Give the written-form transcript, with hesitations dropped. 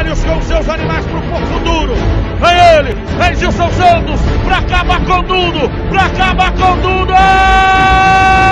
veterinários com seus animais pro Porto Duro. Vem ele, vem Gilson Santos, pra acabar com tudo, pra acabar com tudo!